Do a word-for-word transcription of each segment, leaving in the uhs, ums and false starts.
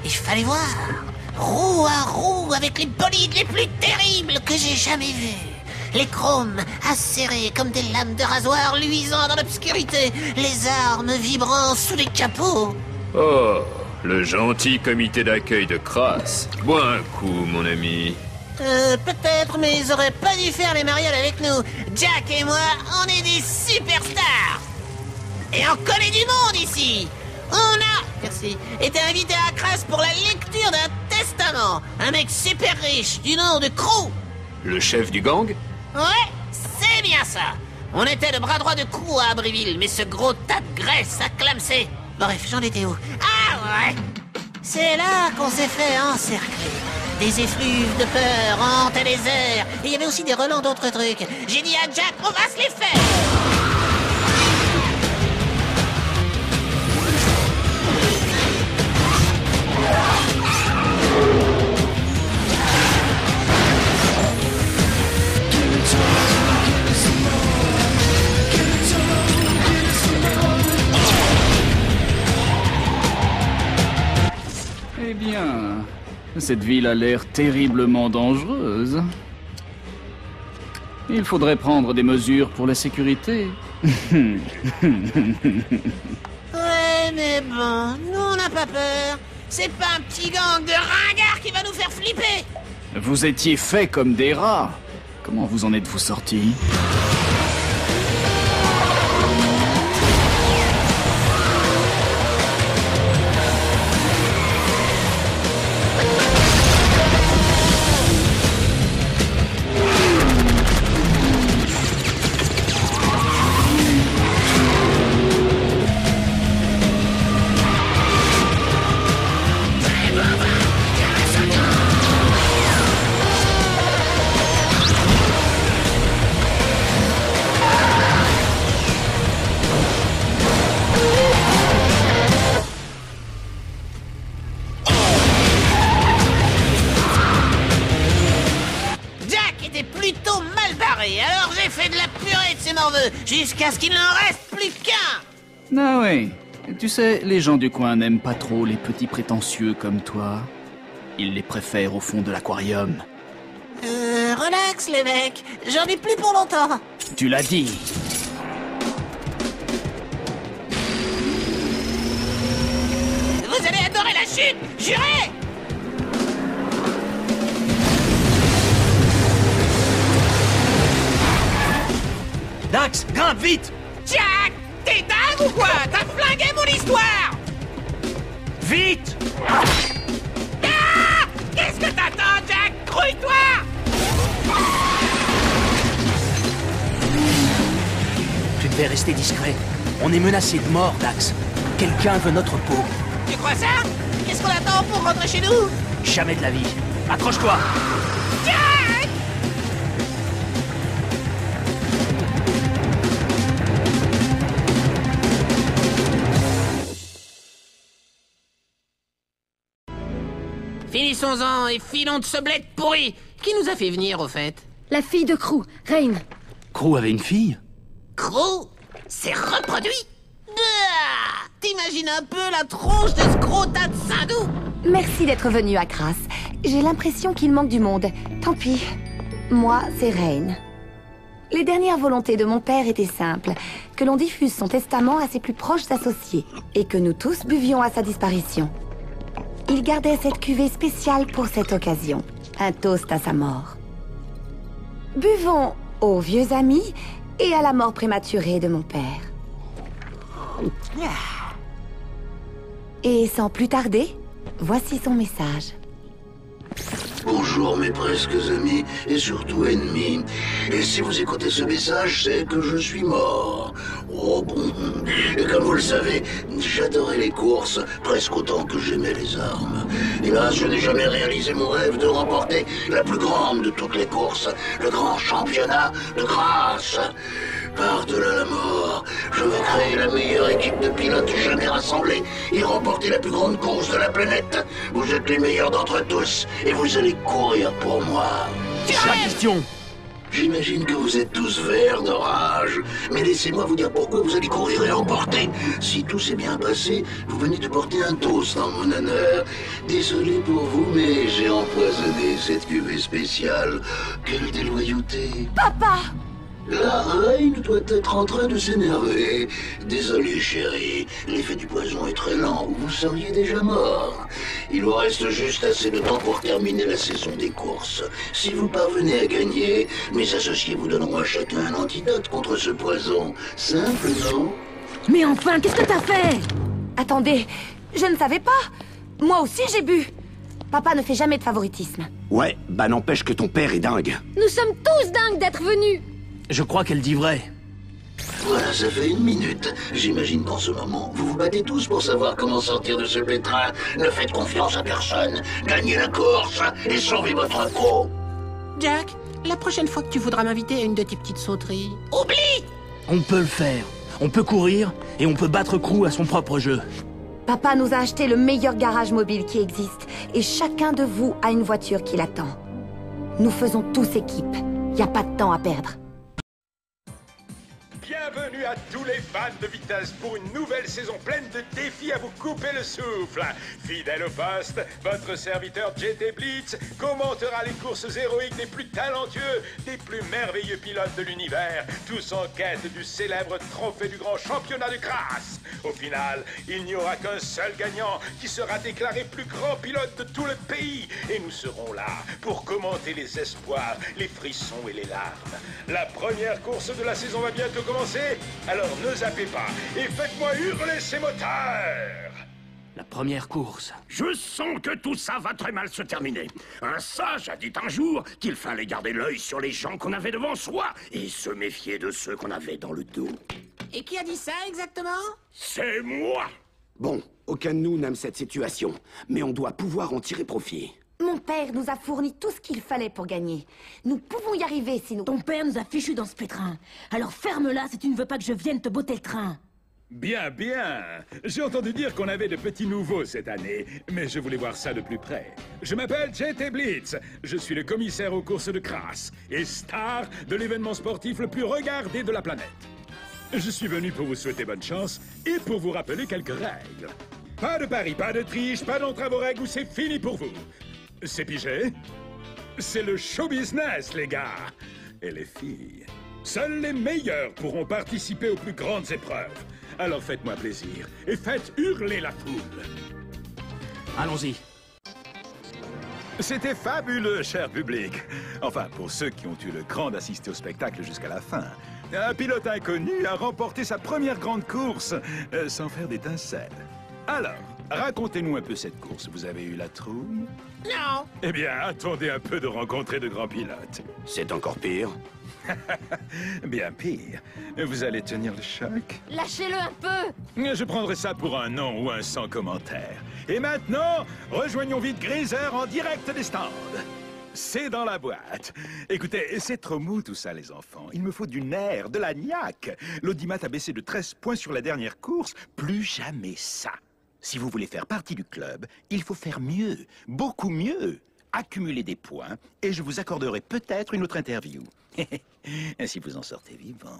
Il fallait voir. Roue à roue avec les bolides les plus terribles que j'ai jamais vus. Les chromes acérés comme des lames de rasoir luisant dans l'obscurité. Les armes vibrant sous les capots. Oh, le gentil comité d'accueil de Crasse. Bois un coup, mon ami. Euh, peut-être, mais ils auraient pas dû faire les mariages avec nous. Jack et moi, on est des superstars. Et on connaît du monde ici. On a, merci, été invité à Crasse pour la lecture d'un testament. Un mec super riche du nom de Crew. Le chef du gang? Ouais, c'est bien ça. On était le bras droit de Crew à Abbeville, mais ce gros tas de graisse a clamsé. Bref, j'en étais où? Ah ouais. C'est là qu'on s'est fait encercler. Des effluves de peur hantaient les airs. Et il y avait aussi des relents d'autres trucs. J'ai dit à Jack, on va se les faire. Eh bien, cette ville a l'air terriblement dangereuse. Il faudrait prendre des mesures pour la sécurité. Ouais, mais bon, nous on n'a pas peur. C'est pas un petit gang de ringards qui va nous faire flipper. Vous étiez faits comme des rats. Comment vous en êtes-vous sortis ? Alors j'ai fait de la purée de ces morveux, jusqu'à ce qu'il n'en reste plus qu'un. Ah oui, tu sais, les gens du coin n'aiment pas trop les petits prétentieux comme toi. Ils les préfèrent au fond de l'aquarium. Euh, relax les mecs, j'en ai plus pour longtemps. Tu l'as dit. Vous allez adorer la chute, jurez. Dax, grimpe vite! Jack! T'es dingue ou quoi? T'as flingué mon histoire! Vite! Ah! Qu'est-ce que t'attends, Jack? Grouille-toi! Tu devais rester discret. On est menacé de mort, Dax. Quelqu'un veut notre peau. Tu crois ça? Qu'est-ce qu'on attend pour rentrer chez nous? Jamais de la vie. Accroche-toi! Jack! Finissons-en et filons de ce bled pourri. Qui nous a fait venir, au fait? La fille de Crew, Rain. Crew avait une fille? Crew? C'est reproduit? Ah, t'imagines un peu la tronche de ce gros tas de sardou? Merci d'être venu à Crasse. J'ai l'impression qu'il manque du monde. Tant pis. Moi, c'est Rain. Les dernières volontés de mon père étaient simples. Que l'on diffuse son testament à ses plus proches associés. Et que nous tous buvions à sa disparition. Il gardait cette cuvée spéciale pour cette occasion. Un toast à sa mort. Buvons aux vieux amis et à la mort prématurée de mon père. Et sans plus tarder, voici son message. Bonjour mes presque amis et surtout ennemis. Et si vous écoutez ce message, c'est que je suis mort. Oh bon. Et comme vous le savez, j'adorais les courses presque autant que j'aimais les armes. Hélas, je n'ai jamais réalisé mon rêve de remporter la plus grande de toutes les courses, le grand championnat de Crasse. Par-delà la mort, je veux créer la meilleure équipe de pilotes jamais rassemblée et remporter la plus grande course de la planète. Vous êtes les meilleurs d'entre tous et vous allez courir pour moi. La question! J'imagine que vous êtes tous verts de rage, mais laissez-moi vous dire pourquoi vous allez courir et emporter. Si tout s'est bien passé, vous venez de porter un toast en mon honneur. Désolé pour vous, mais j'ai empoisonné cette cuvée spéciale. Quelle déloyauté. Papa! La reine doit être en train de s'énerver. Désolé, chérie. L'effet du poison est très lent, ou vous seriez déjà mort. Il vous reste juste assez de temps pour terminer la saison des courses. Si vous parvenez à gagner, mes associés vous donneront à chacun un antidote contre ce poison. Simple, non? Mais enfin, qu'est-ce que t'as fait? Attendez, je ne savais pas. Moi aussi j'ai bu. Papa ne fait jamais de favoritisme. Ouais, bah n'empêche que ton père est dingue. Nous sommes tous dingues d'être venus. Je crois qu'elle dit vrai. Voilà, ça fait une minute. J'imagine qu'en ce moment, vous vous battez tous pour savoir comment sortir de ce pétrin. Ne faites confiance à personne. Gagnez la course et sauvez votre peau. Jack, la prochaine fois que tu voudras m'inviter à une de tes petites sauteries... Oublie! On peut le faire. On peut courir et on peut battre Crew à son propre jeu. Papa nous a acheté le meilleur garage mobile qui existe. Et chacun de vous a une voiture qui l'attend. Nous faisons tous équipe. Y a pas de temps à perdre. Bienvenue à tous les fans de vitesse pour une nouvelle saison pleine de défis à vous couper le souffle. Fidèle au poste, votre serviteur J T Blitz commentera les courses héroïques des plus talentueux, des plus merveilleux pilotes de l'univers, tous en quête du célèbre trophée du grand championnat de Crass. Au final, il n'y aura qu'un seul gagnant qui sera déclaré plus grand pilote de tout le pays. Et nous serons là pour commenter les espoirs, les frissons et les larmes. La première course de la saison va bientôt commencer. Alors ne zappez pas et faites-moi hurler ces moteurs! La première course. Je sens que tout ça va très mal se terminer. Un sage a dit un jour qu'il fallait garder l'œil sur les gens qu'on avait devant soi et se méfier de ceux qu'on avait dans le dos. Et qui a dit ça exactement? C'est moi! Bon, aucun de nous n'aime cette situation, mais on doit pouvoir en tirer profit. Mon père nous a fourni tout ce qu'il fallait pour gagner. Nous pouvons y arriver si nous... Ton père nous a fichus dans ce pétrin. Alors ferme-la si tu ne veux pas que je vienne te botter le train. Bien, bien. J'ai entendu dire qu'on avait de petits nouveaux cette année, mais je voulais voir ça de plus près. Je m'appelle J T Blitz. Je suis le commissaire aux courses de Crass et star de l'événement sportif le plus regardé de la planète. Je suis venu pour vous souhaiter bonne chance et pour vous rappeler quelques règles. Pas de paris, pas de triche, pas d'entrave aux règles ou c'est fini pour vous. C'est pigé? C'est le show business, les gars. Et les filles. Seuls les meilleurs pourront participer aux plus grandes épreuves. Alors faites-moi plaisir et faites hurler la foule. Allons-y. C'était fabuleux, cher public. Enfin, pour ceux qui ont eu le cran d'assister au spectacle jusqu'à la fin. Un pilote inconnu a remporté sa première grande course, euh, sans faire d'étincelles. Alors, racontez-nous un peu cette course. Vous avez eu la trouille? Non. Eh bien, attendez un peu de rencontrer de grands pilotes. C'est encore pire. Bien pire. Vous allez tenir le choc? Lâchez-le un peu. Je prendrai ça pour un non ou un sans commentaire. Et maintenant, rejoignons vite Greiser en direct des stands. C'est dans la boîte. Écoutez, c'est trop mou tout ça, les enfants. Il me faut du nerf, de la niaque. L'audimat a baissé de treize points sur la dernière course. Plus jamais ça. Si vous voulez faire partie du club, il faut faire mieux, beaucoup mieux. Accumuler des points, et je vous accorderai peut-être une autre interview. Si vous en sortez vivant.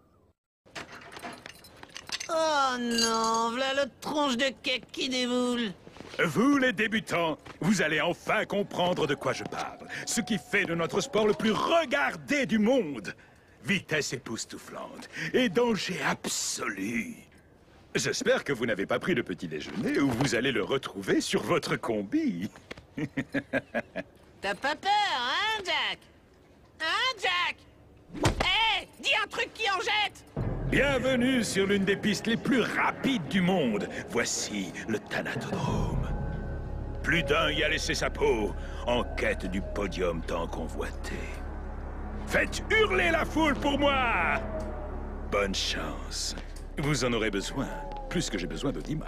Oh non, voilà le tronche de cake qui déboule. Vous, les débutants, vous allez enfin comprendre de quoi je parle. Ce qui fait de notre sport le plus regardé du monde. Vitesse époustouflante et danger absolu. J'espère que vous n'avez pas pris le petit déjeuner ou vous allez le retrouver sur votre combi. T'as pas peur, hein, Jack? Hein, Jack? Hé, hey, dis un truc qui en jette! Bienvenue sur l'une des pistes les plus rapides du monde. Voici le Thanatodrome. Plus d'un y a laissé sa peau, en quête du podium tant convoité. Faites hurler la foule pour moi! Bonne chance. Vous en aurez besoin, plus que j'ai besoin d'audimat.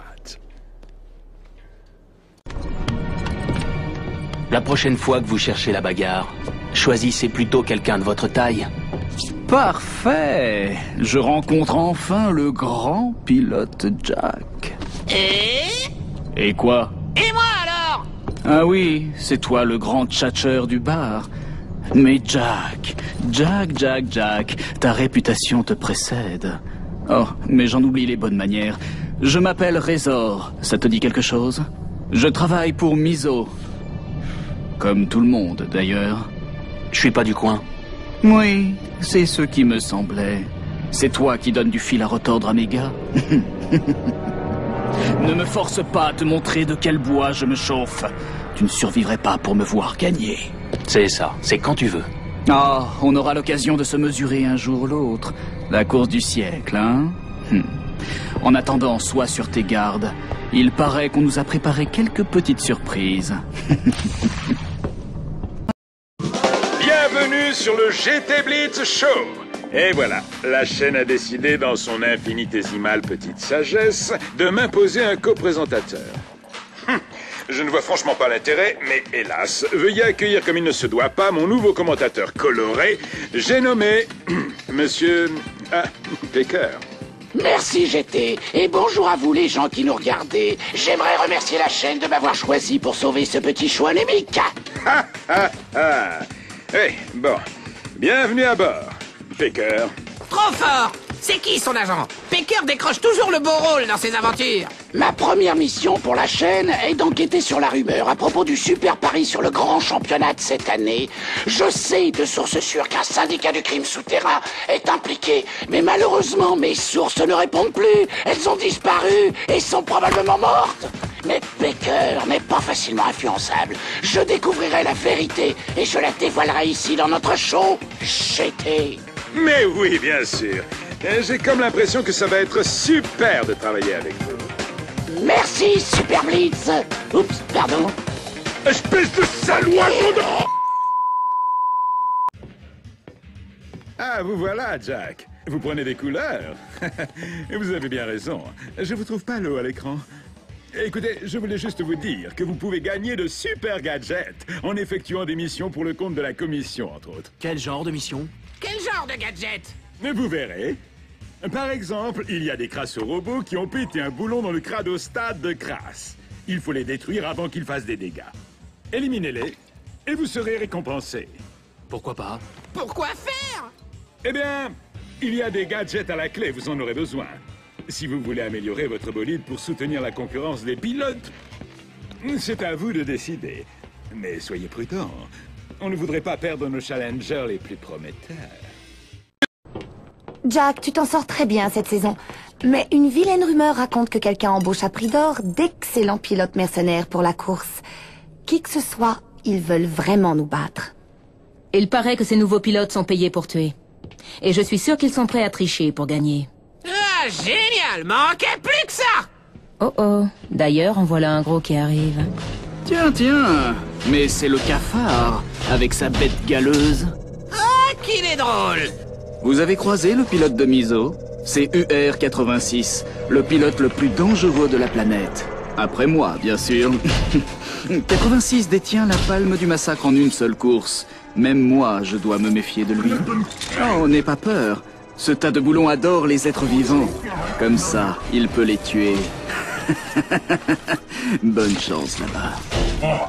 La prochaine fois que vous cherchez la bagarre, choisissez plutôt quelqu'un de votre taille. Parfait! Je rencontre enfin le grand pilote Jack. Et... Et quoi? Et moi alors? Ah oui, c'est toi le grand tchatcheur du bar. Mais Jack, Jack, Jack, Jack, ta réputation te précède. Oh, mais j'en oublie les bonnes manières. Je m'appelle Razor, ça te dit quelque chose? Je travaille pour Mizo. Comme tout le monde, d'ailleurs. Je suis pas du coin. Oui, c'est ce qui me semblait. C'est toi qui donnes du fil à retordre à mes gars. Ne me force pas à te montrer de quel bois je me chauffe. Tu ne survivrais pas pour me voir gagner. C'est ça, c'est quand tu veux. Ah, on aura l'occasion de se mesurer un jour ou l'autre. La course du siècle, hein? Hum. En attendant, sois sur tes gardes. Il paraît qu'on nous a préparé quelques petites surprises. Bienvenue sur le G T Blitz Show. Et voilà, la chaîne a décidé, dans son infinitésimale petite sagesse, de m'imposer un co-présentateur. Hum, je ne vois franchement pas l'intérêt, mais hélas, veuillez accueillir comme il ne se doit pas mon nouveau commentateur coloré. J'ai nommé Monsieur ah, Baker. Merci G T, et bonjour à vous les gens qui nous regardez. J'aimerais remercier la chaîne de m'avoir choisi pour sauver ce petit show anémique. Ha ha ha. Eh, bon, bienvenue à bord. Baker. Trop fort! C'est qui son agent? Baker décroche toujours le beau rôle dans ses aventures. Ma première mission pour la chaîne est d'enquêter sur la rumeur à propos du super pari sur le grand championnat de cette année. Je sais de sources sûres qu'un syndicat du crime souterrain est impliqué, mais malheureusement mes sources ne répondent plus. Elles ont disparu et sont probablement mortes. Mais Baker n'est pas facilement influençable. Je découvrirai la vérité et je la dévoilerai ici dans notre show G T. Mais oui, bien sûr. J'ai comme l'impression que ça va être super de travailler avec vous. Merci, Super Blitz. Oups, pardon. Espèce de salaud! Ah, vous voilà, Jack. Vous prenez des couleurs. Vous avez bien raison. Je vous trouve pas l'eau à l'écran. Écoutez, je voulais juste vous dire que vous pouvez gagner de super gadgets en effectuant des missions pour le compte de la commission, entre autres. Quel genre de mission? Quel genre de gadget? Vous verrez. Par exemple, il y a des crasso-robots qui ont pété un boulon dans le cradostade de Crass. Il faut les détruire avant qu'ils fassent des dégâts. Éliminez-les et vous serez récompensés. Pourquoi pas? Pourquoi faire? Eh bien, il y a des gadgets à la clé, vous en aurez besoin. Si vous voulez améliorer votre bolide pour soutenir la concurrence des pilotes, c'est à vous de décider. Mais soyez prudents. On ne voudrait pas perdre nos challengers les plus prometteurs. Jack, tu t'en sors très bien cette saison. Mais une vilaine rumeur raconte que quelqu'un embauche à prix d'or d'excellents pilotes mercenaires pour la course. Qui que ce soit, ils veulent vraiment nous battre. Il paraît que ces nouveaux pilotes sont payés pour tuer. Et je suis sûr qu'ils sont prêts à tricher pour gagner. Ah, génial! Manquait plus que ça! Oh oh, d'ailleurs, en voilà un gros qui arrive. Tiens, tiens, mais c'est le cafard, avec sa bête galeuse. Ah, qu'il est drôle! Vous avez croisé le pilote de Mizo? C'est U R quatre-vingt-six, le pilote le plus dangereux de la planète. Après moi, bien sûr. quatre-vingt-six détient la palme du massacre en une seule course. Même moi, je dois me méfier de lui. Oh, n'aie pas peur. Ce tas de boulons adore les êtres vivants. Comme ça, il peut les tuer. Bonne chance là-bas.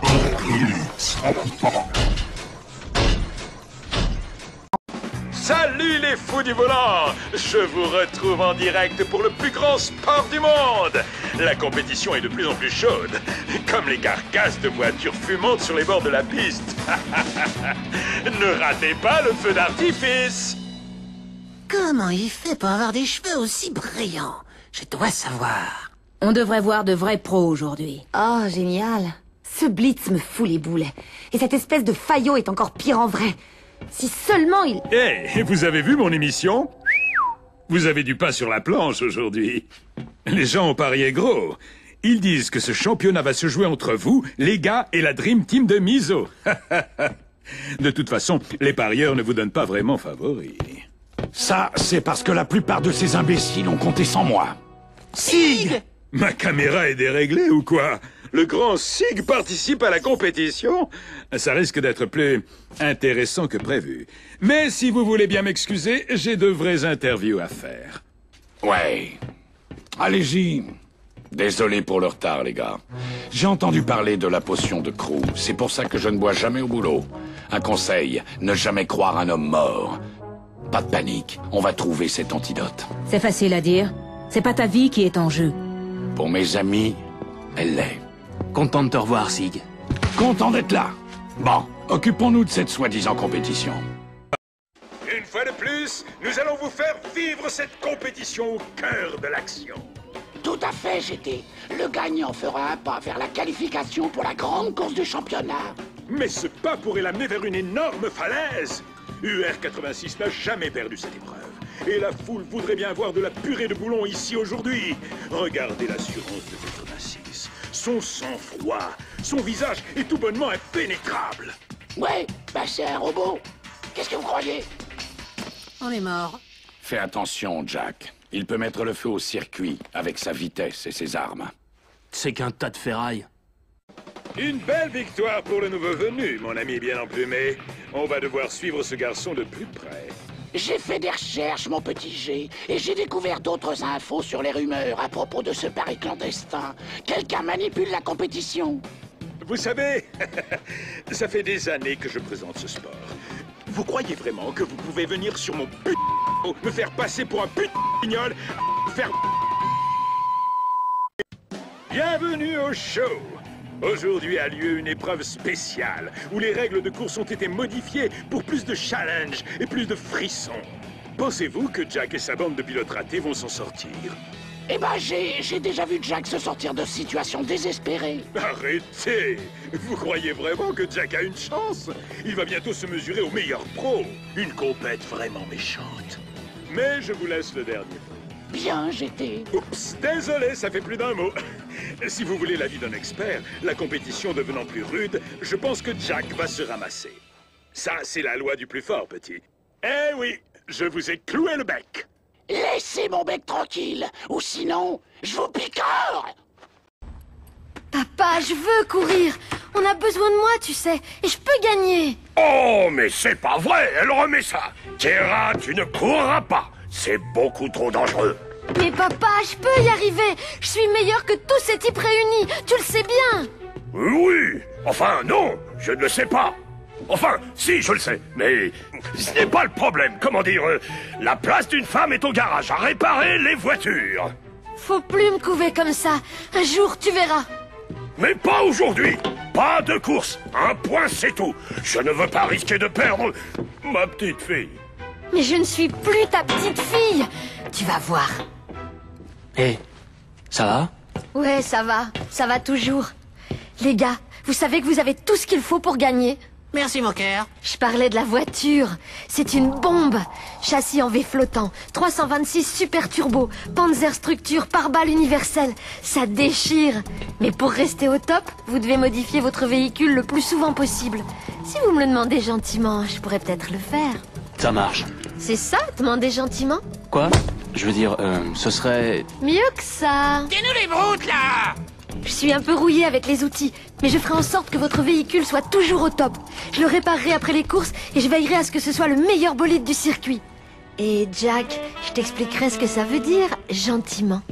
Salut les fous du volant! Je vous retrouve en direct pour le plus grand sport du monde! La compétition est de plus en plus chaude, comme les carcasses de voitures fumantes sur les bords de la piste. Ne ratez pas le feu d'artifice! Comment il fait pour avoir des cheveux aussi brillants? Je dois savoir. On devrait voir de vrais pros aujourd'hui. Oh, génial. Ce Blitz me fout les boules. Et cette espèce de faillot est encore pire en vrai. Si seulement il... Hé, hey, vous avez vu mon émission? Vous avez du pain sur la planche aujourd'hui. Les gens ont parié gros. Ils disent que ce championnat va se jouer entre vous, les gars, et la Dream Team de Mizo. De toute façon, les parieurs ne vous donnent pas vraiment favoris. Ça, c'est parce que la plupart de ces imbéciles ont compté sans moi. Sig! Ma caméra est déréglée ou quoi? Le grand Sig participe à la compétition? Ça risque d'être plus intéressant que prévu. Mais si vous voulez bien m'excuser, j'ai de vraies interviews à faire. Ouais. Allez-y. Désolé pour le retard, les gars. J'ai entendu parler de la potion de Crew. C'est pour ça que je ne bois jamais au boulot. Un conseil, ne jamais croire un homme mort. Pas de panique, on va trouver cet antidote. C'est facile à dire. C'est pas ta vie qui est en jeu. Pour mes amis, elle l'est. Content de te revoir, Sig. Content d'être là. Bon, occupons-nous de cette soi-disant compétition. Une fois de plus, nous allons vous faire vivre cette compétition au cœur de l'action. Tout à fait, G T. Le gagnant fera un pas vers la qualification pour la grande course du championnat. Mais ce pas pourrait l'amener vers une énorme falaise. U R quatre-vingt-six n'a jamais perdu cette épreuve. Et la foule voudrait bien voir de la purée de boulon ici aujourd'hui. Regardez l'assurance de quatre-vingt-six. Son sang-froid, son visage est tout bonnement impénétrable. Ouais, bah c'est un robot. Qu'est-ce que vous croyez? On est mort. Fais attention, Jack. Il peut mettre le feu au circuit avec sa vitesse et ses armes. C'est qu'un tas de ferraille. Une belle victoire pour le nouveau venu, mon ami bien emplumé. On va devoir suivre ce garçon de plus près. J'ai fait des recherches, mon petit G, et j'ai découvert d'autres infos sur les rumeurs à propos de ce pari clandestin. Quelqu'un manipule la compétition. Vous savez, ça fait des années que je présente ce sport. Vous croyez vraiment que vous pouvez venir sur mon put... me faire passer pour un put... pignol, faire... Bienvenue au show. Aujourd'hui a lieu une épreuve spéciale, où les règles de course ont été modifiées pour plus de challenge et plus de frissons. Pensez-vous que Jack et sa bande de pilotes ratés vont s'en sortir? Eh ben, j'ai j'ai déjà vu Jack se sortir de situations désespérées. Arrêtez! Vous croyez vraiment que Jack a une chance? Il va bientôt se mesurer au meilleur pro. Une compète vraiment méchante. Mais je vous laisse le dernier. Bien, G T. Oups, désolé, ça fait plus d'un mot. Si vous voulez l'avis d'un expert, la compétition devenant plus rude, je pense que Jack va se ramasser. Ça, c'est la loi du plus fort, petit. Eh oui, je vous ai cloué le bec. Laissez mon bec tranquille, ou sinon, je vous picore. Papa, je veux courir. On a besoin de moi, tu sais, et je peux gagner. Oh, mais c'est pas vrai, elle remet ça. Kira, tu ne courras pas. C'est beaucoup trop dangereux. Mais papa, je peux y arriver. Je suis meilleur que tous ces types réunis. Tu le sais bien. Oui, enfin non, je ne le sais pas. Enfin, si, je le sais, mais ce n'est pas le problème. Comment dire, euh, la place d'une femme est au garage à réparer les voitures. Faut plus me couver comme ça. Un jour, tu verras. Mais pas aujourd'hui. Pas de course. Un point, c'est tout. Je ne veux pas risquer de perdre ma petite fille. Mais je ne suis plus ta petite fille. Tu vas voir. Hé, hey, ça va? Ouais, ça va. Ça va toujours. Les gars, vous savez que vous avez tout ce qu'il faut pour gagner. Merci, mon cœur. Je parlais de la voiture. C'est une bombe. Châssis en V flottant, trois cent vingt-six super turbo, Panzer structure, pare-balles universelle. Ça déchire. Mais pour rester au top, vous devez modifier votre véhicule le plus souvent possible. Si vous me le demandez gentiment, je pourrais peut-être le faire. Ça marche. C'est ça, demander gentiment? Quoi? Je veux dire, euh, ce serait... Mieux que ça. T'es-nous les broutes, là! Je suis un peu rouillée avec les outils, mais je ferai en sorte que votre véhicule soit toujours au top. Je le réparerai après les courses et je veillerai à ce que ce soit le meilleur bolide du circuit. Et Jack, je t'expliquerai ce que ça veut dire, gentiment.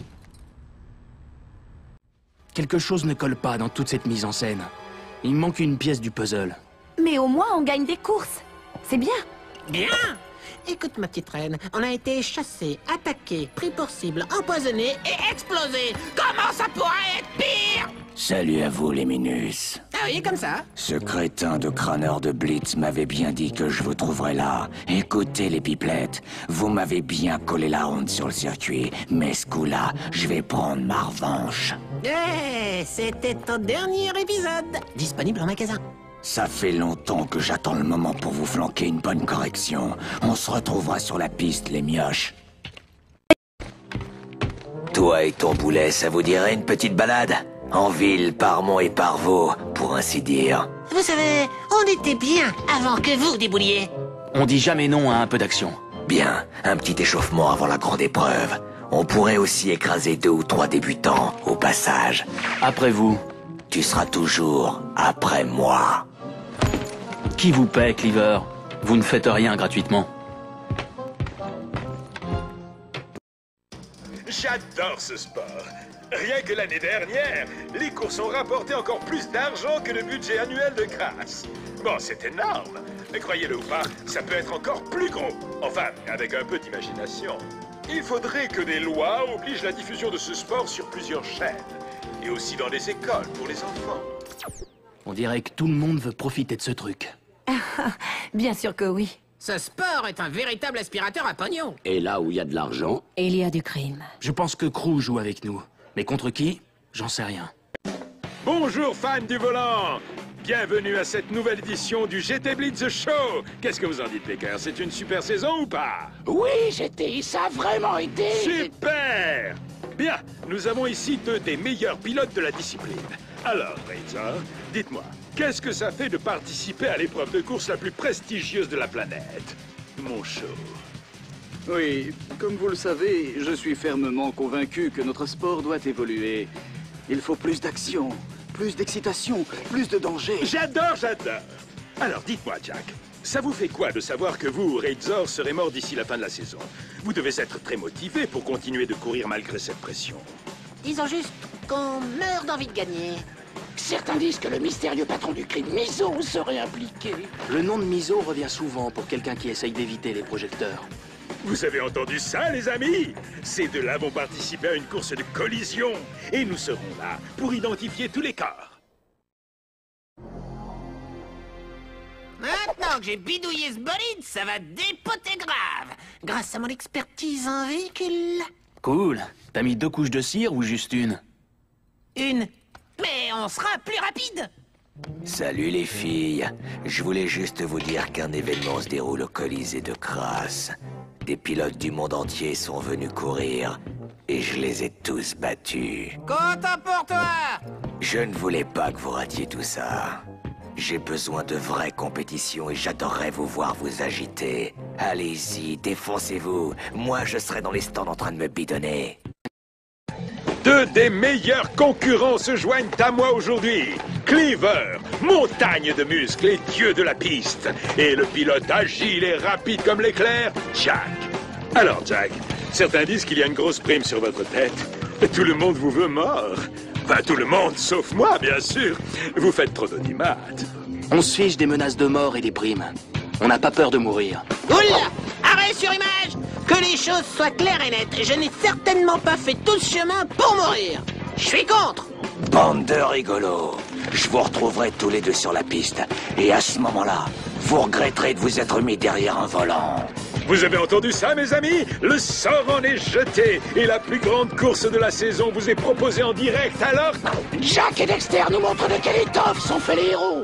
Quelque chose ne colle pas dans toute cette mise en scène. Il manque une pièce du puzzle. Mais au moins, on gagne des courses. C'est bien. Bien! Écoute, ma petite reine, on a été chassés, attaqués, pris pour cible, empoisonnés et explosés. Comment ça pourrait être pire? Salut à vous, les Minus. Ah oui, comme ça? Ce crétin de crâneur de Blitz m'avait bien dit que je vous trouverais là. Écoutez, les pipelettes, vous m'avez bien collé la honte sur le circuit, mais ce coup-là, je vais prendre ma revanche. Eh, c'était ton dernier épisode. Disponible en magasin. Ça fait longtemps que j'attends le moment pour vous flanquer une bonne correction. On se retrouvera sur la piste, les mioches. Toi et ton boulet, ça vous dirait une petite balade? En ville, par Mont et par Vaux, pour ainsi dire. Vous savez, on était bien avant que vous débouliez. On dit jamais non à un peu d'action. Bien, un petit échauffement avant la grande épreuve. On pourrait aussi écraser deux ou trois débutants, au passage. Après vous. Tu seras toujours après moi. Qui vous paie, Cleaver? Vous ne faites rien gratuitement. J'adore ce sport. Rien que l'année dernière, les courses ont rapporté encore plus d'argent que le budget annuel de Crass. Bon, c'est énorme. Mais croyez-le ou pas, ça peut être encore plus gros. Enfin, avec un peu d'imagination. Il faudrait que des lois obligent la diffusion de ce sport sur plusieurs chaînes. Et aussi dans les écoles pour les enfants. On dirait que tout le monde veut profiter de ce truc. Bien sûr que oui. Ce sport est un véritable aspirateur à pognon. Et là où il y a de l'argent... Il y a du crime. Je pense que Crew joue avec nous. Mais contre qui? J'en sais rien. Bonjour fans du volant. Bienvenue à cette nouvelle édition du G T Blitz Show. Qu'est-ce que vous en dites, les gars? C'est une super saison ou pas? Oui, G T, ça a vraiment été... Super! Bien, nous avons ici deux des meilleurs pilotes de la discipline. Alors, Razor, dites-moi, qu'est-ce que ça fait de participer à l'épreuve de course la plus prestigieuse de la planète? Mon show. Oui, comme vous le savez, je suis fermement convaincu que notre sport doit évoluer. Il faut plus d'action, plus d'excitation, plus de danger. J'adore, j'adore! Alors, dites-moi, Jack, ça vous fait quoi de savoir que vous, Razor, serez mort d'ici la fin de la saison? Vous devez être très motivé pour continuer de courir malgré cette pression. Disons juste qu'on meurt d'envie de gagner. Certains disent que le mystérieux patron du crime, Mizo, serait impliqué. Le nom de Mizo revient souvent pour quelqu'un qui essaye d'éviter les projecteurs. Vous avez entendu ça, les amis? Ces deux-là vont participer à une course de collision. Et nous serons là pour identifier tous les corps. Maintenant que j'ai bidouillé ce bolide, ça va dépoter grave. Grâce à mon expertise en véhicule. Cool. T'as mis deux couches de cire ou juste une? Une. Mais on sera plus rapide. Salut les filles. Je voulais juste vous dire qu'un événement se déroule au Colisée de Crass. Des pilotes du monde entier sont venus courir. Et je les ai tous battus. Content pour toi. Je ne voulais pas que vous ratiez tout ça. J'ai besoin de vraies compétitions et j'adorerais vous voir vous agiter. Allez-y, défoncez-vous. Moi, je serai dans les stands en train de me bidonner. Deux des meilleurs concurrents se joignent à moi aujourd'hui. Cleaver, montagne de muscles et dieu de la piste. Et le pilote agile et rapide comme l'éclair, Jack. Alors, Jack, certains disent qu'il y a une grosse prime sur votre tête. Tout le monde vous veut mort. Enfin, tout le monde, sauf moi, bien sûr. Vous faites trop d'audimates. On se fiche des menaces de mort et des primes. On n'a pas peur de mourir. Oula! Arrêt sur image! Que les choses soient claires et nettes. Je n'ai certainement pas fait tout ce chemin pour mourir. Je suis contre! Bande de rigolos. Je vous retrouverai tous les deux sur la piste. Et à ce moment-là, vous regretterez de vous être mis derrière un volant. Vous avez entendu ça, mes amis? Le sort en est jeté et la plus grande course de la saison vous est proposée en direct, alors... Jack et Dexter nous montrent de quelle étoffe sont faits les héros.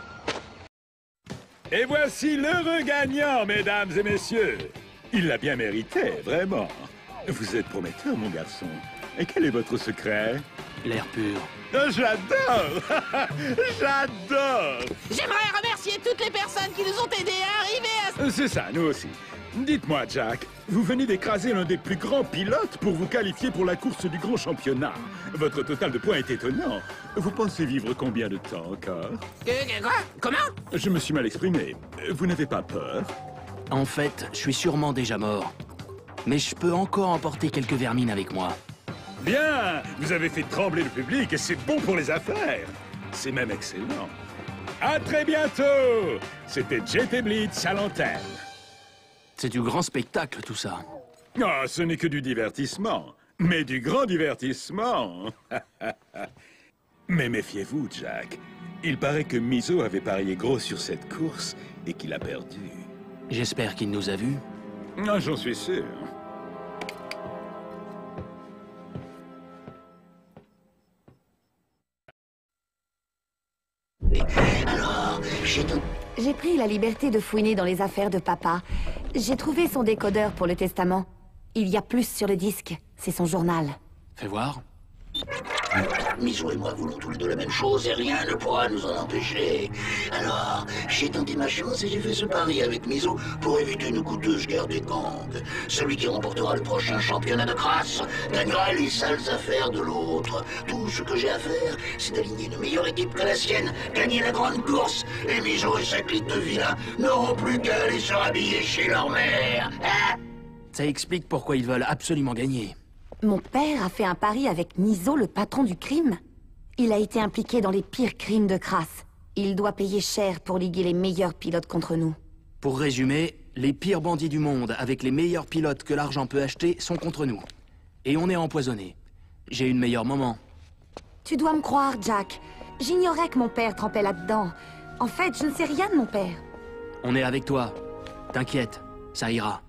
Et voici l'heureux gagnant, mesdames et messieurs. Il l'a bien mérité, vraiment. Vous êtes prometteur, mon garçon. Et quel est votre secret? L'air pur. Oh, j'adore! J'adore! J'aimerais remercier toutes les personnes qui nous ont aidés à arriver à... C'est ça, nous aussi. Dites-moi, Jack, vous venez d'écraser l'un des plus grands pilotes pour vous qualifier pour la course du grand championnat. Votre total de points est étonnant. Vous pensez vivre combien de temps encore? Que, quoi? Comment? Je me suis mal exprimé. Vous n'avez pas peur? En fait, je suis sûrement déjà mort. Mais je peux encore emporter quelques vermines avec moi. Bien! Vous avez fait trembler le public et c'est bon pour les affaires. C'est même excellent. À très bientôt! C'était G T Blitz à l'antenne. C'est du grand spectacle, tout ça. Ah, ce n'est que du divertissement. Mais du grand divertissement. Mais méfiez-vous, Jack. Il paraît que Mizo avait parié gros sur cette course et qu'il a perdu. J'espère qu'il nous a vus. Ah, j'en suis sûr. Alors, j'ai tout... J'ai pris la liberté de fouiner dans les affaires de papa. J'ai trouvé son décodeur pour le testament. Il y a plus sur le disque. C'est son journal. Fais voir. Mizo et moi voulons tous les deux la même chose et rien ne pourra nous en empêcher. Alors, j'ai tenté ma chance et j'ai fait ce pari avec Mizo pour éviter une coûteuse guerre des gangs. Celui qui remportera le prochain championnat de Crass gagnera les sales affaires de l'autre. Tout ce que j'ai à faire, c'est d'aligner une meilleure équipe que la sienne, gagner la grande course, et Mizo et sa clique de vilains n'auront plus qu'à aller se rhabiller chez leur mère. Hein? Ça explique pourquoi ils veulent absolument gagner. Mon père a fait un pari avec Mizo, le patron du crime. Il a été impliqué dans les pires crimes de Crass. Il doit payer cher pour liguer les meilleurs pilotes contre nous. Pour résumer, les pires bandits du monde, avec les meilleurs pilotes que l'argent peut acheter, sont contre nous. Et on est empoisonnés. J'ai eu une meilleure moment. Tu dois me croire, Jack. J'ignorais que mon père trempait là-dedans. En fait, je ne sais rien de mon père. On est avec toi. T'inquiète, ça ira.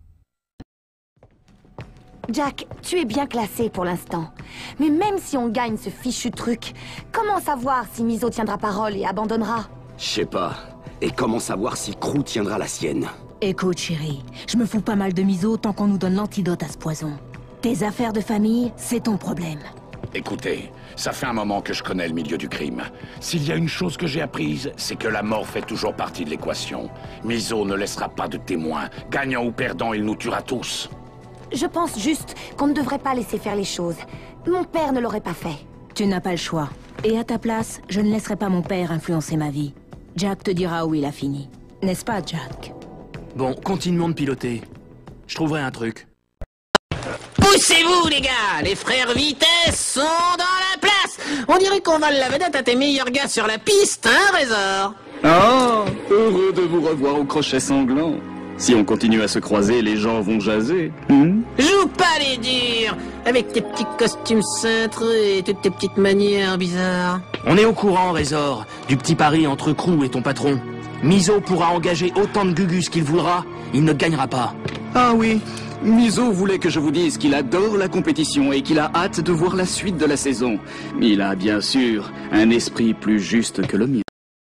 Jack, tu es bien classé pour l'instant. Mais même si on gagne ce fichu truc, comment savoir si Mizo tiendra parole et abandonnera? Je sais pas. Et comment savoir si Crew tiendra la sienne? Écoute, chérie, je me fous pas mal de Mizo tant qu'on nous donne l'antidote à ce poison. Tes affaires de famille, c'est ton problème. Écoutez, ça fait un moment que je connais le milieu du crime. S'il y a une chose que j'ai apprise, c'est que la mort fait toujours partie de l'équation. Mizo ne laissera pas de témoins. Gagnant ou perdant, il nous tuera tous. Je pense juste qu'on ne devrait pas laisser faire les choses. Mon père ne l'aurait pas fait. Tu n'as pas le choix. Et à ta place, je ne laisserai pas mon père influencer ma vie. Jack te dira où il a fini. N'est-ce pas, Jack? Bon, continuons de piloter. Je trouverai un truc. Poussez-vous, les gars! Les frères Vitesse sont dans la place! On dirait qu'on vole la vedette à tes meilleurs gars sur la piste, hein, Résor? Ah, heureux de vous revoir au crochet sanglant. Si on continue à se croiser, les gens vont jaser. Hmm? Joue pas les durs! Avec tes petits costumes cintrés et toutes tes petites manières bizarres. On est au courant, Résor, du petit pari entre Crew et ton patron. Mizo pourra engager autant de gugus qu'il voudra, il ne gagnera pas. Ah oui, Mizo voulait que je vous dise qu'il adore la compétition et qu'il a hâte de voir la suite de la saison. Il a bien sûr un esprit plus juste que le mien.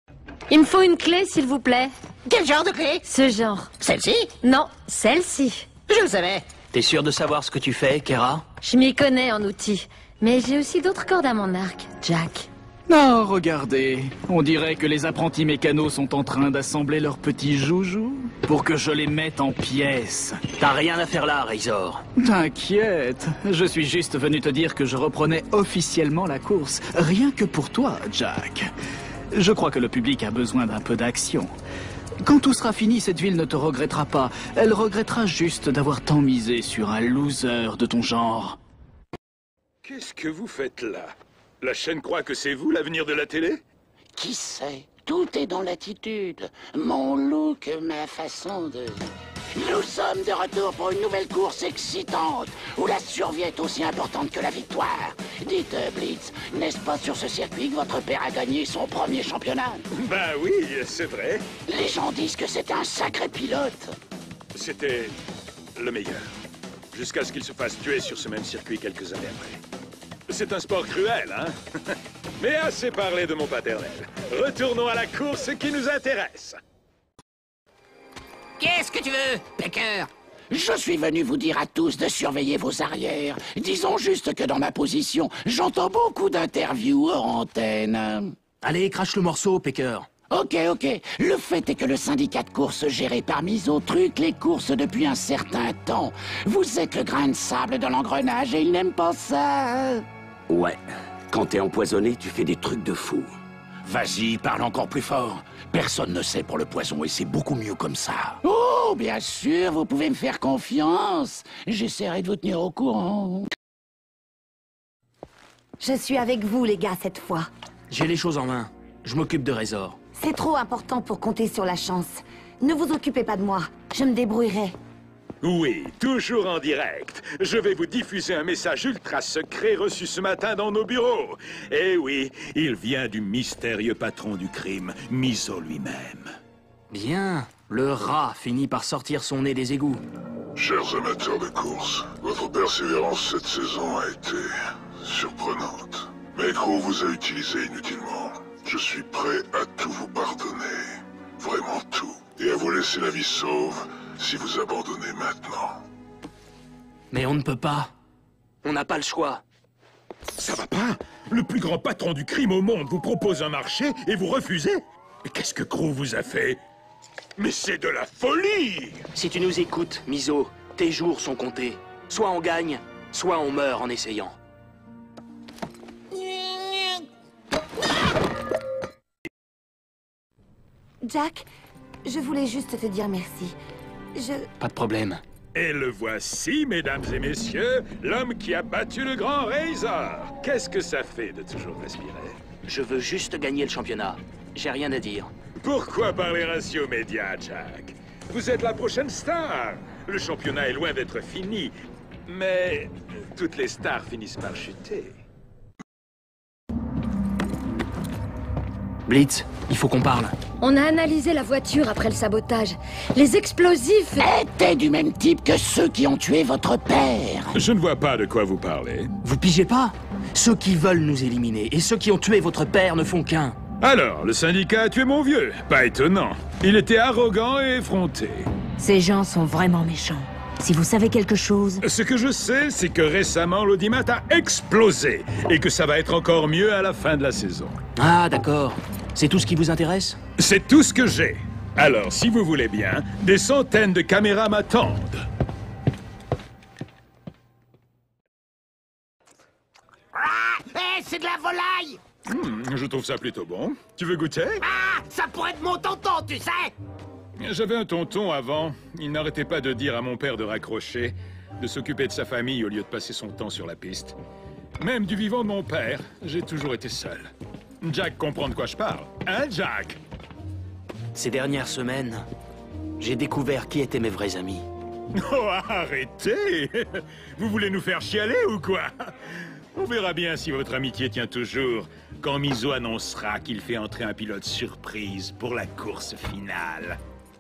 Il me faut une clé, s'il vous plaît. Quel genre de clé? Ce genre. Celle-ci? Non, celle-ci. Je le savais. T'es sûr de savoir ce que tu fais, Kera? Je m'y connais en outils. Mais j'ai aussi d'autres cordes à mon arc, Jack. Non, regardez, on dirait que les apprentis mécanos sont en train d'assembler leurs petits joujoux pour que je les mette en pièces. T'as rien à faire là, Razor. T'inquiète, je suis juste venu te dire que je reprenais officiellement la course, rien que pour toi, Jack. Je crois que le public a besoin d'un peu d'action. Quand tout sera fini, cette ville ne te regrettera pas. Elle regrettera juste d'avoir tant misé sur un loser de ton genre. Qu'est-ce que vous faites là? La chaîne croit que c'est vous l'avenir de la télé? Qui sait? Tout est dans l'attitude. Mon look, ma façon de... Nous sommes de retour pour une nouvelle course excitante, où la survie est aussi importante que la victoire. Dites, Blitz, n'est-ce pas sur ce circuit que votre père a gagné son premier championnat? Ben oui, c'est vrai. Les gens disent que c'est un sacré pilote. C'était le meilleur. Jusqu'à ce qu'il se fasse tuer sur ce même circuit quelques années après. C'est un sport cruel, hein? Mais assez parlé de mon paternel. Retournons à la course qui nous intéresse. Qu'est-ce que tu veux, Pecker? Je suis venu vous dire à tous de surveiller vos arrières. Disons juste que dans ma position, j'entends beaucoup d'interviews hors antenne. Allez, crache le morceau, Pecker. Ok, ok. Le fait est que le syndicat de course géré par Mizo truque les courses depuis un certain temps. Vous êtes le grain de sable dans l'engrenage et il n'aime pas ça. Ouais. Quand t'es empoisonné, tu fais des trucs de fou. Vas-y, parle encore plus fort. Personne ne sait pour le poison et c'est beaucoup mieux comme ça. Oh, bien sûr, vous pouvez me faire confiance. J'essaierai de vous tenir au courant. Je suis avec vous, les gars, cette fois. J'ai les choses en main. Je m'occupe de Razor. C'est trop important pour compter sur la chance. Ne vous occupez pas de moi. Je me débrouillerai. Oui, toujours en direct. Je vais vous diffuser un message ultra secret reçu ce matin dans nos bureaux. Eh oui, il vient du mystérieux patron du crime, Mizo lui-même. Bien. Le rat finit par sortir son nez des égouts. Chers amateurs de course, votre persévérance cette saison a été surprenante. Mais Crew vous a utilisé inutilement. Je suis prêt à tout vous pardonner. Vraiment tout. Et à vous laisser la vie sauve si vous abandonnez maintenant. Mais on ne peut pas. On n'a pas le choix. Ça va pas? Le plus grand patron du crime au monde vous propose un marché et vous refusez? Qu'est-ce que Crew vous a fait? Mais c'est de la folie! Si tu nous écoutes, Mizo, tes jours sont comptés. Soit on gagne, soit on meurt en essayant. Jack, je voulais juste te dire merci. Je... Pas de problème. Et le voici, mesdames et messieurs, l'homme qui a battu le grand Razor. Qu'est-ce que ça fait de toujours respirer? Je veux juste gagner le championnat. J'ai rien à dire. Pourquoi parler ainsi aux médias, Jack? Vous êtes la prochaine star. Le championnat est loin d'être fini. Mais toutes les stars finissent par chuter. Blitz, il faut qu'on parle. On a analysé la voiture après le sabotage. Les explosifs étaient du même type que ceux qui ont tué votre père. Je ne vois pas de quoi vous parlez. Vous pigez pas? Ceux qui veulent nous éliminer et ceux qui ont tué votre père ne font qu'un. Alors, le syndicat a tué mon vieux. Pas étonnant. Il était arrogant et effronté. Ces gens sont vraiment méchants. Si vous savez quelque chose... Ce que je sais, c'est que récemment, l'audimat a explosé. Et que ça va être encore mieux à la fin de la saison. Ah, d'accord. C'est tout ce qui vous intéresse? C'est tout ce que j'ai. Alors, si vous voulez bien, des centaines de caméras m'attendent. Ah, hey, c'est de la volaille! Hmm, je trouve ça plutôt bon. Tu veux goûter? Ah, ça pourrait être mon tonton, tu sais! J'avais un tonton avant. Il n'arrêtait pas de dire à mon père de raccrocher, de s'occuper de sa famille au lieu de passer son temps sur la piste. Même du vivant de mon père, j'ai toujours été seul. Jack comprend de quoi je parle. Hein, Jack? Ces dernières semaines, j'ai découvert qui étaient mes vrais amis. Oh, arrêtez! Vous voulez nous faire chialer ou quoi? On verra bien si votre amitié tient toujours quand Mizo annoncera qu'il fait entrer un pilote surprise pour la course finale.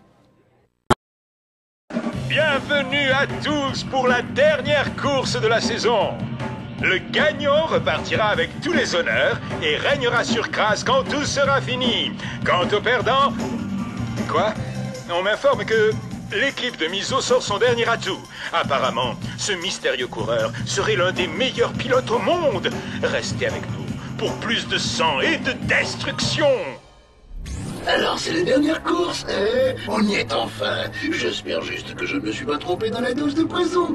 Bienvenue à tous pour la dernière course de la saison. Le gagnant repartira avec tous les honneurs et régnera sur Kras quand tout sera fini. Quant au perdant... Quoi? On m'informe que l'équipe de Mizo sort son dernier atout. Apparemment, ce mystérieux coureur serait l'un des meilleurs pilotes au monde. Restez avec nous pour plus de sang et de destruction. Alors, c'est la dernière course, hein? On y est enfin. J'espère juste que je ne me suis pas trompé dans la dose de poison.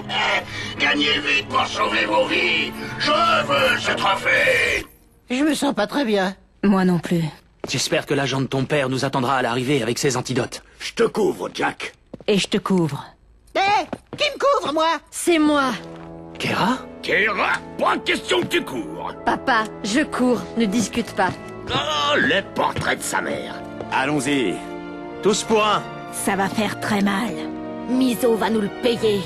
Gagnez vite pour sauver vos vies. Je veux ce trophée. Je me sens pas très bien. Moi non plus. J'espère que l'agent de ton père nous attendra à l'arrivée avec ses antidotes. Je te couvre, Jack. Et je te couvre. Hé, hey, qui me couvre, moi? C'est moi. Kera? Kera, pas question que tu cours. Papa, je cours, ne discute pas. Oh, le portrait de sa mère. Allons-y. Tous pour un. Ça va faire très mal. Mizo va nous le payer.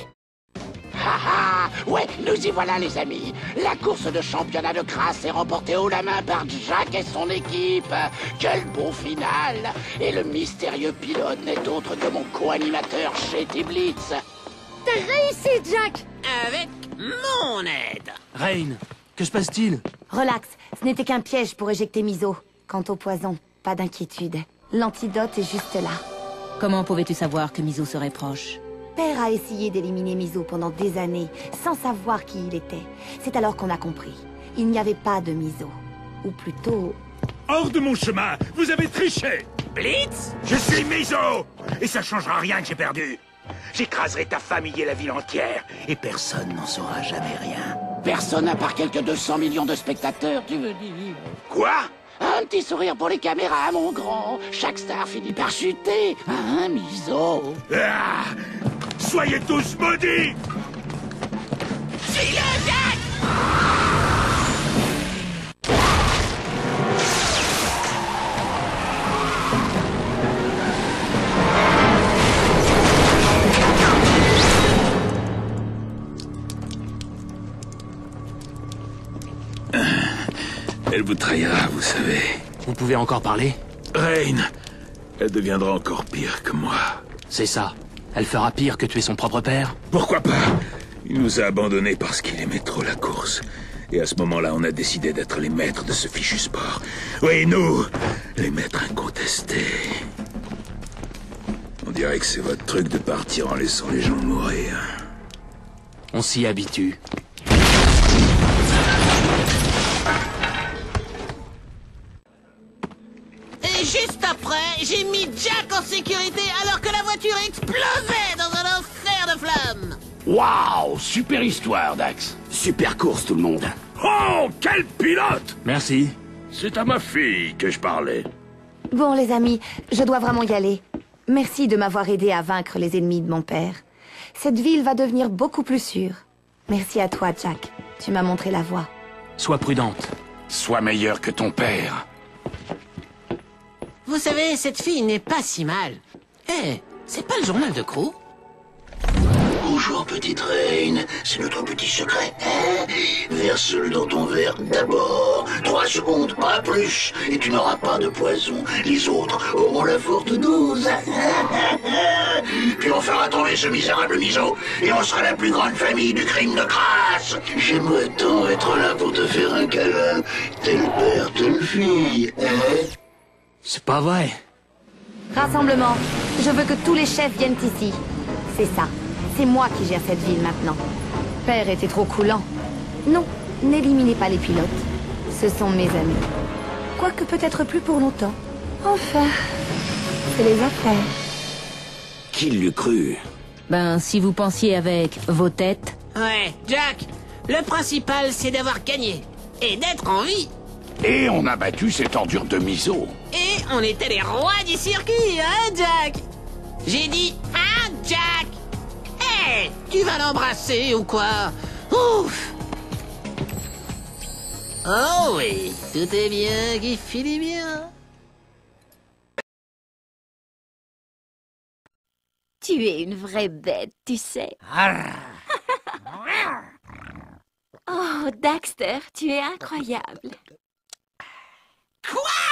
Ha ha! Ouais, nous y voilà les amis. La course de championnat de Kras est remportée haut la main par Jack et son équipe. Quel beau final! Et le mystérieux pilote n'est autre que mon co-animateur J T Blitz. T'as réussi, Jack! Avec mon aide. Rain, que se passe-t-il? Relax, ce n'était qu'un piège pour éjecter Mizo. Quant au poison, pas d'inquiétude. L'antidote est juste là. Comment pouvais-tu savoir que Mizo serait proche? Père a essayé d'éliminer Mizo pendant des années, sans savoir qui il était. C'est alors qu'on a compris. Il n'y avait pas de Mizo. Ou plutôt... Hors de mon chemin! Vous avez triché! Blitz, je suis Mizo! Et ça changera rien que j'ai perdu. J'écraserai ta famille et la ville entière. Et personne n'en saura jamais rien. Personne à part quelques deux cents millions de spectateurs, tu veux dire? Quoi? Un petit sourire pour les caméras, mon grand. Chaque star finit par chuter. Hein, Mizo? Ah! Soyez tous maudits! C'est le Jack! Elle vous trahira, vous savez. Vous pouvez encore parler? Rain, elle deviendra encore pire que moi. C'est ça. Elle fera pire que tuer son propre père? Pourquoi pas? Il nous a abandonnés parce qu'il aimait trop la course. Et à ce moment-là, on a décidé d'être les maîtres de ce fichu sport. Oui, nous, les maîtres incontestés. On dirait que c'est votre truc de partir en laissant les gens mourir. On s'y habitue. Et juste après, j'ai mis Jack en sécurité alors que la voiture explosait dans un enfer de flammes. Waouh, super histoire, Dax. Super course, tout le monde. Oh, quel pilote! Merci. C'est à ma fille que je parlais. Bon, les amis, je dois vraiment y aller. Merci de m'avoir aidé à vaincre les ennemis de mon père. cette ville va devenir beaucoup plus sûre. Merci à toi, Jack. Tu m'as montré la voie. Sois prudente. Sois meilleur que ton père. Vous savez, cette fille n'est pas si mal. Eh, c'est pas le journal de Crew? Bonjour, petite reine. C'est notre petit secret, hein? Verse-le dans ton verre d'abord. Trois secondes, pas plus. Et tu n'auras pas de poison. Les autres auront la forte dose. Puis on fera tomber ce misérable miso. Et on sera la plus grande famille du crime de crasse. J'aimerais tant être là pour te faire un câlin. Tel père, telle fille, hein? C'est pas vrai. Rassemblement. Je veux que tous les chefs viennent ici. C'est ça. C'est moi qui gère cette ville maintenant. Père était trop coulant. Non, n'éliminez pas les pilotes. Ce sont mes amis. Quoique peut-être plus pour longtemps. Enfin, c'est les affaires. Qui l'eût cru? Ben, si vous pensiez avec vos têtes... Ouais, Jack, le principal c'est d'avoir gagné. Et d'être en vie. Et on a battu cette ordure de miso. Et on était les rois du circuit, hein, Jack? J'ai dit, hein, Jack? Hé, hey, tu vas l'embrasser ou quoi? Ouf! Oh oui, tout est bien qui finit bien. Tu es une vraie bête, tu sais. Oh, Daxter, tu es incroyable. Quoi?